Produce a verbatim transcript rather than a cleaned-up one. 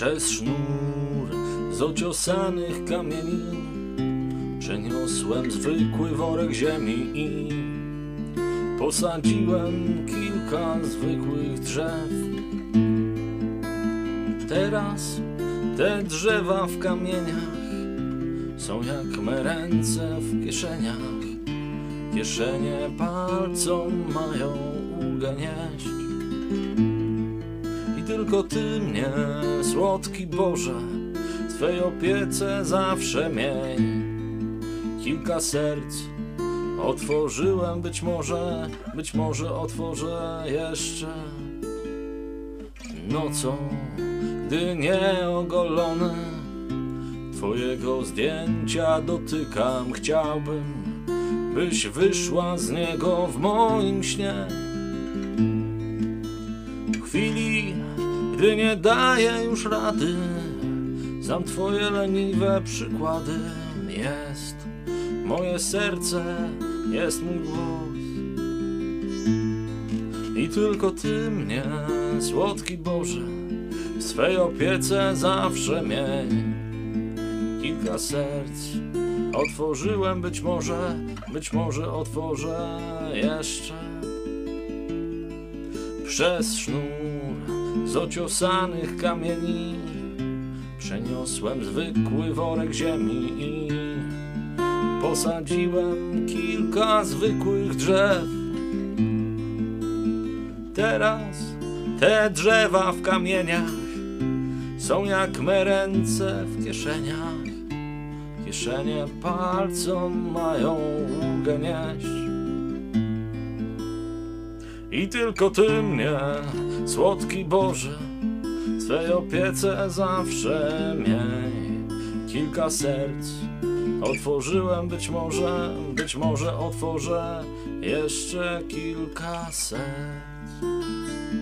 Przez sznur z ociosanych kamieni przeniosłem zwykły worek ziemi i posadziłem kilka zwykłych drzew. Teraz te drzewa w kamieniach są jak me ręce w kieszeniach. Kieszenie palcom mają ulgę nieść. I tylko Ty mnie, słodki Boże, w Twej opiece zawsze miej. Kilka serc otworzyłem, być może, być może otworzę jeszcze nocą, gdy nieogolony Twojego zdjęcia dotykam. Chciałbym, byś wyszła z niego w moim śnie. W chwili, gdy nie daję już rady, znam Twoje leniwe przykłady. Jest moje serce, jest mój głos. I tylko Ty mnie, słodki Boże, w swej opiece zawsze miej. Kilka serc otworzyłem, być może, być może otworzę jeszcze. Przez sznur z ociosanych kamieni przeniosłem zwykły worek ziemi i posadziłem kilka zwykłych drzew. Teraz te drzewa w kamieniach są jak me ręce w kieszeniach. Kieszenie palcom mają ulgę nieść. I tylko Ty mnie, słodki Boże, w swej opiece zawsze miej. Kilka serc otworzyłem, być może, być może otworzę jeszcze kilka serc.